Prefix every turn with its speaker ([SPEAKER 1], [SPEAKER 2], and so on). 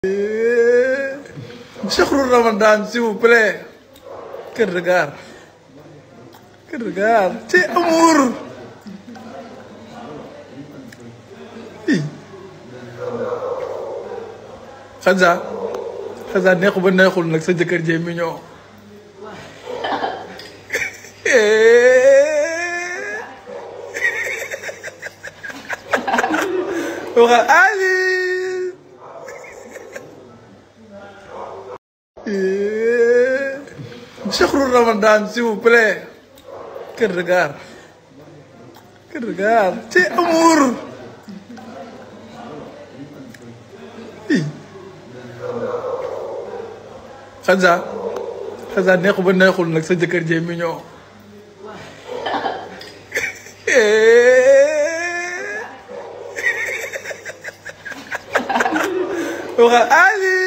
[SPEAKER 1] Shahru Ramadan, s'il vous plaît. Quel regard. Quel regard. C'est amour. Xaza neexu ba neexul nag sa jëkkër jee mignon. waxal Ali. Shahru Ramadan, s'il vous plaît. Quel regard. Quel regard. C'est amour. Xaza neexu ba neexul nag sa jëkkër jee mignon. waxal Ali.